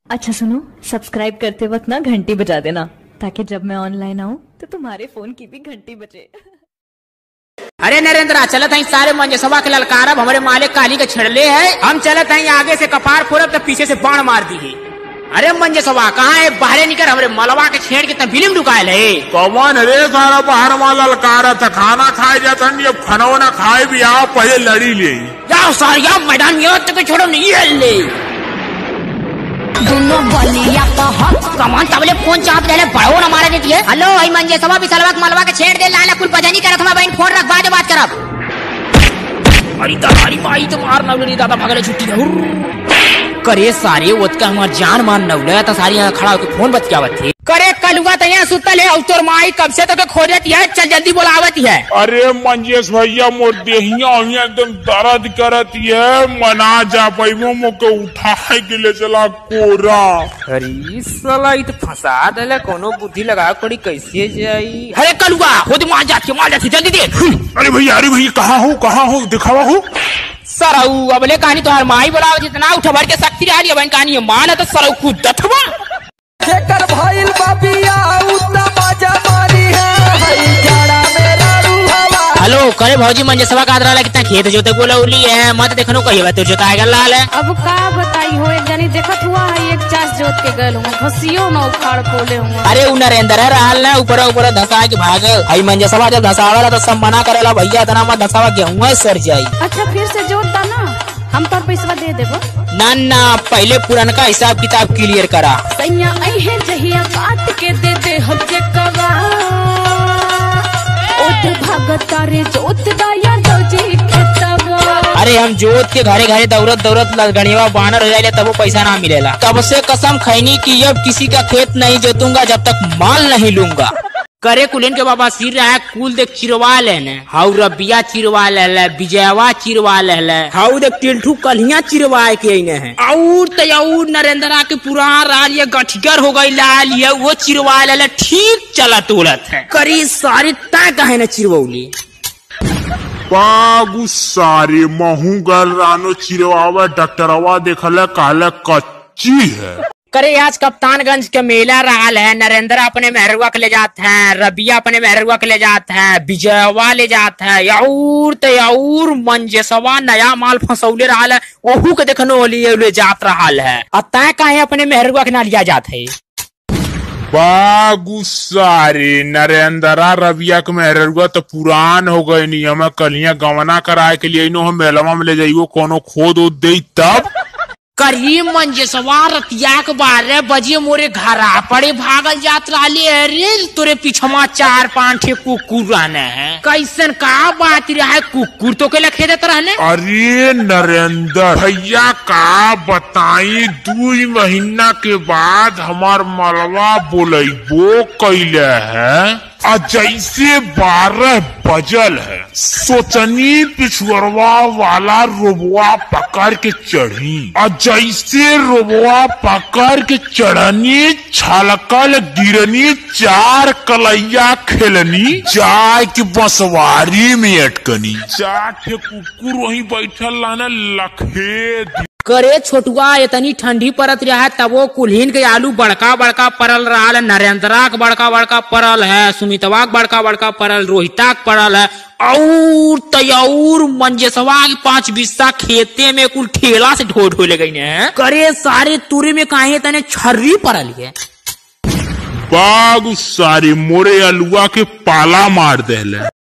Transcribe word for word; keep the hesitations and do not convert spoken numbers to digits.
अच्छा सुनो, सब्सक्राइब करते वक्त ना घंटी बजा देना ताकि जब मैं ऑनलाइन आऊँ तो तुम्हारे फोन की भी घंटी बजे। अरे नरेंद्र, चलत है सारे मंजेशवा के ललकारब हमारे मालिक काली के छेड़ले है। हम चलत है आगे से कपार फोड़ब तो पीछे से बाण मार दी है। अरे मंजेशवा कहाँ है? बाहर निकल, हमारे मलवा के छेड़ के तब फिल्म ढुकायल है। कौन रे सारा बाहर वाला ललकारा था? खाना खाए जाता नहीं, अब खाना ना खाए भी आओ, पहले लड़ी ले जाओ सारिया मैदान में तो छोड़ो नहीं ले दोनों बलिया कमान तबले फोन चाप दे बड़ो न मारे देती है। हेलो आई मंजे सवा भी सलवा मलवा के छेड़ दे लाला कुल पता नहीं करत हमारा बहन फोन रख बाद बात करब। अरे दादी माई तो मार नवली दादा भगले छुट्टी करे सारे ओत का हमार जान मान नवले तो सारी यहाँ खड़ा होकर फोन बतियावत थे। करे कलुआ तो यहाँ सुतल है और तोर माई कब से तो खोजती है, चल जल्दी बोलावती है। अरे मंजेश भैया मोर देहिया एकदम दर्द करती है, मना जा पैबो मोके उठाए के ले चला कोरा। अरे साला ये तो फंसा दले, कोनो बुद्धि लगा कोड़ी कैसे जाई। अरे कलुआ खुद मार जाती मार जाती जल्दी दे। अरे भैया अरे भैया कहाँ हो कहाँ हो दिखावा हो सरऊ अबले कहानी तो हर माई बोलावत जितना उठ भर के शक्ति रही है कहानी मान तो सरऊ खुद दथवा जेकर भइल बाबिया उतना मजा मारी है हई जाड़ा मेरा रूहवा। हेलो करे भौजी मंजेशवा का आदरा कितना खेत जोते बोला उली है मत देखनो कहिए तो जोताएगा लाल है। अब का बताई हो, एक जनी देखत हुआ है एक चास जोत के गल हुआ घसियो न उखाड़ पोले हुआ। अरे उ नरेंद्र है रहल ना ऊपर ऊपर धसा के भाग हई मंजेशवा जब धसावेला तो सब मना करेला भैया इतना मत धसावा गेहूं सर जाई। अच्छा फिर से जोत दा ना, हम पर पैसा दे देबो। ना ना पहले पुराना हिसाब किताब क्लियर करा। सैया अहे जहिया काट के दे दे हम के कवा ओत भगत रे जोत दाया दोजी खेतवा। अरे हम जोत के घरे घरे दौरत दौरत गणिया बानर हो जाए तब वो पैसा ना मिलेला। तब से कसम खैनी की अब किसी का खेत नहीं जोतूंगा जब तक माल नहीं लूंगा। करे कुलेन के बाबा सिर रहा है कुल देख चिरवा लेने हाउ रबिया चिरवा ले विजयवा चिरवा ले हाउ देख टिल्ठू कलिया चिरवा के है और तयौर नरेंद्रा के पुराना राज ये गठिकर हो गई लाल ये वो चिरवा ले ठीक चला तोड़त है। करी सारी तय कहे न चिरवौली बागु सारे महू गल रानो चिरवावा डॉक्टरवा देखल काले कच्ची है। करे आज कप्तानगंज के मेला रहा है, नरेंद्र अपने मेहरुआ के ले जाते हैं, रबिया अपने मेहरुआ के ले जाते हैं, विजयवा ले जाते हैं, याऊर तो याऊर मंजेशवा नया माल फंसौले रहा है ओहू के देखनो लिए ले जात रहा है। अतः कहे अपने मेहरुआ के ना लिया जाते है। बागु सारे नरेंद्रा रबिया के मेहरुआ तो पुरान हो गए नहीं, हमें कलिया गवना कराए के लिए हम मेलवा में ले जाइयो कोनो खोद उद दे तब करी मंजेशवा रतिया के बारह बजे मोरे घरा पड़े भागल जात रही। अरे तोरे पीछमा चार पांच कुकुर रहने हैं, कैसन का बात रहा है कुकुर तो के लखे देते रहने। अरे नरेंद्र भैया का बताई दू महीना के बाद हमार मलवा बोलेबो कैले है आ जैसे बारह बजल है सोचनी पिछुअरवा वाला रोबुआ पकड़ के चढ़ी आ जैसे रोबुआ पकड़ के चढ़नी छलकल गिरनी चार कलैया खेलनी जाय के बसवारी में अटकनी जाके कुकुर वहीं बैठल लाना लखे। करे छोटुआ इतनी ठंडी परत रहा है तब वो कुल्हीन के आलू बड़का बड़का परल रहा है, नरेंद्रा के बड़का बड़का परल है, सुमितवा के बड़का बड़का परल, रोहिता के परल है और तयौर मंजेशवा के पांच बिस्सा खेते में कुल ठेला से ढो ढो ले गई है। करे सारे तुरे में काहे तने छर्री परल है। बागु सारे मोरे अलुआ के पाला मार दे।